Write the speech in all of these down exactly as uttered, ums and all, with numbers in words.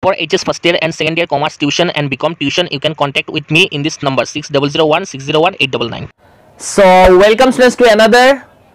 For H S first year and second year commerce tuition and B Com tuition, you can contact with me in this number six zero zero one six zero one eight nine nine. So welcome students to another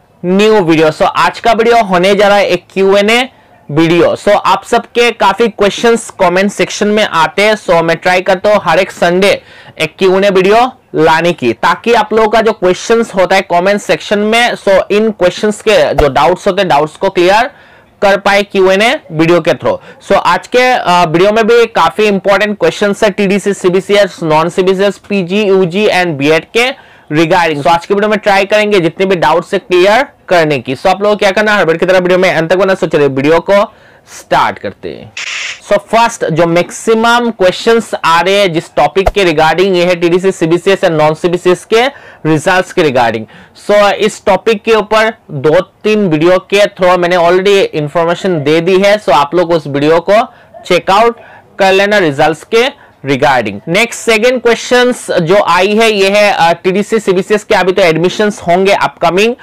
new video. So आज का video होने जा रहा है एक Q N A video. So so, आप सबके काफी क्वेश्चंस कमेंट सेक्शन में आते हैं. सो so, मैं ट्राई करता हूँ हर एक संडे एक क्यू एन ए वीडियो लाने की, ताकि आप लोगों का जो क्वेश्चंस होता है कमेंट सेक्शन में, सो so, इन क्वेश्चंस के जो डाउट्स होते हैं डाउट्स को क्लियर कर पाए क्यू एन ए वीडियो के थ्रू. सो आज के वीडियो में भी काफी इंपॉर्टेंट क्वेश्चंस है TDC, CBCS, non CBCS, PG, UG and BEd के रिगार्डिंग. सो आज के वीडियो में ट्राई करेंगे जितने भी डाउट्स है क्लियर करने की. सो so, आप लोगों को क्या करना है, हर बार की तरह वीडियो में अंत तक बना. सो चलिए वीडियो को स्टार्ट करते हैं. सो so, फर्स्ट जो मैक्सिमम क्वेश्चंस आ रहे हैं जिस टॉपिक के रिगार्डिंग, ये है TDC, CBCS and non CBCS के रिजल्ट्स के रिगार्डिंग. सो so, इस टॉपिक के ऊपर दो तीन वीडियो के थ्रू मैंने ऑलरेडी इंफॉर्मेशन दे दी है. सो so, आप लोग उस वीडियो को चेकआउट कर लेना रिजल्ट्स के रिगार्डिंग. नेक्स्ट सेकंड क्वेश्चंस जो आई है ये है टीडीसी, सीबीसीएस के अभी तो एडमिशंस होंगे upcoming.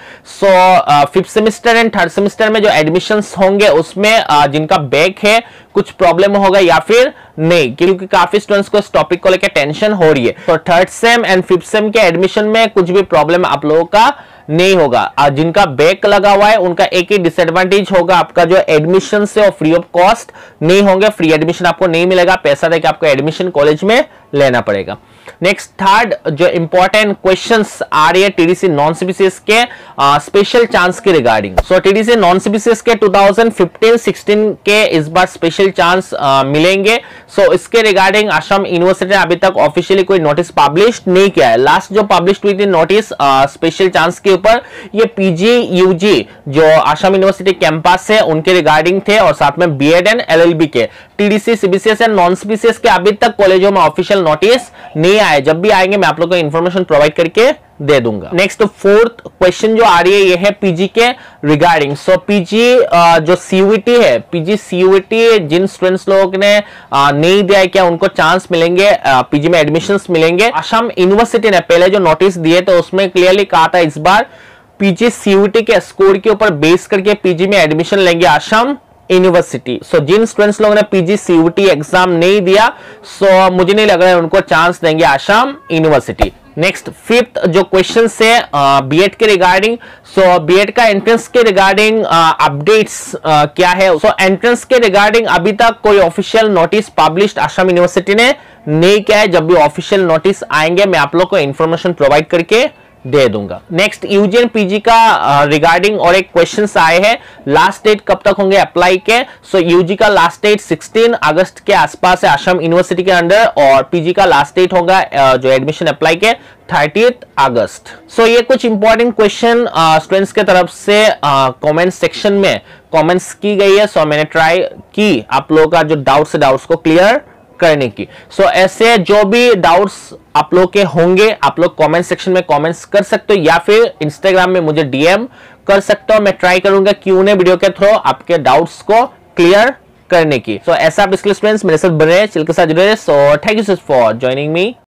So fifth semester and third semester में जो एडमिशंस होंगे उसमें uh, जिनका बैक है कुछ प्रॉब्लम होगा या फिर नहीं, क्योंकि काफी स्टूडेंट्स को इस टॉपिक को लेकर टेंशन हो रही है. तो third sem and fifth sem के एडमिशन में कुछ भी प्रॉब्लम आप लोगों का नहीं होगा. आज जिनका बैक लगा हुआ है उनका एक ही डिसएडवांटेज होगा, आपका जो एडमिशन है वो फ्री ऑफ कॉस्ट नहीं होंगे. फ्री एडमिशन आपको नहीं मिलेगा, पैसा देकर आपको एडमिशन कॉलेज में लेना पड़ेगा. नेक्स्ट थर्ड जो इंपॉर्टेंट क्वेश्चंस आ रही है टीडीसी नॉन सीबीसीएस के स्पेशल चांस के regarding. So TDC non CBCS के टू थाउजेंड फिफ्टीन सिक्सटीन के इस बार स्पेशल चांस मिलेंगे. सो so, इसके रिगार्डिंग असम यूनिवर्सिटी ने अभी तक ऑफिशियली कोई नोटिस पब्लिश नहीं किया है. लास्ट जो पब्लिश हुई थी नोटिस स्पेशल चांस के ऊपर, ये पीजी, यूजी जो असम यूनिवर्सिटी कैंपस है उनके रिगार्डिंग थे, और साथ में बीएड एंड एलएलबी के. TDC, CBCS and non CBCS के अभी तक कॉलेजों में ऑफिशियल नोटिस नहीं आए. जब भी आएंगे मैं आप लोगों को इंफॉर्मेशन प्रोवाइड करके दे दूंगा. नेक्स्ट फोर्थ क्वेश्चन जो आ रही है ये है पीजी के रिगार्डिंग. सो पीजी जो सीयूईटी है, पीजी सीयूईटी जिन स्टूडेंट्स लोगों ने uh, नहीं दिया है, क्या उनको चांस मिलेंगे पीजी uh, में एडमिशंस मिलेंगे? असम यूनिवर्सिटी ने पहले जो नोटिस दिए तो उसमें क्लियरली कहा था इस बार पीजी सीयूईटी के स्कोर के ऊपर बेस करके पीजी में एडमिशन लेंगे असम यूनिवर्सिटी. सो so, जिन स्टूडेंट्स लोगों ने पीजी सीयूईटी एग्जाम नहीं दिया, सो so, मुझे नहीं लग रहा है उनको चांस देंगे असम यूनिवर्सिटी. नेक्स्ट फिफ्थ जो क्वेश्चन से बीएड के रिगार्डिंग. सो बीएड का एंट्रेंस के रिगार्डिंग अपडेट्स क्या है? सो so, एंट्रेंस के रिगार्डिंग अभी तक कोई official notice published Assam university ने नहीं किया है. जब भी ऑफिशियल नोटिस आएंगे मैं आप लोग को इंफॉर्मेशन प्रोवाइड करके दे दूंगा. नेक्स्ट यूजी एंड पीजी का रिगार्डिंग uh, और एक क्वेश्चंस आए हैं, लास्ट डेट कब तक होंगे अप्लाई के? सो so, यूजी का लास्ट डेट सोलह अगस्त के आसपास है असम यूनिवर्सिटी के अंडर, और पीजी का लास्ट डेट होगा uh, जो एडमिशन अप्लाई के थर्टीथ अगस्त. सो ये कुछ इंपॉर्टेंट क्वेश्चन स्टूडेंट्स के तरफ से कमेंट uh, सेक्शन में कमेंट्स की गई है. सो so, मैंने ट्राई की आप लोगों का जो डाउट्स है डाउट्स को क्लियर करने की. सो so, ऐसे जो भी डाउट्स आप लोग के होंगे आप लोग कमेंट सेक्शन में कमेंट्स कर सकते हो, या फिर इंस्टाग्राम में मुझे डीएम कर सकते हो. मैं ट्राई करूंगा क्यू एंड ए वीडियो के थ्रू आपके डाउट्स को क्लियर करने की. सो so, ऐसा आप इसके स्टूडेंट्स मेरे साथ बने, चिल के साथ जुड़े. So thank you so much for joining me.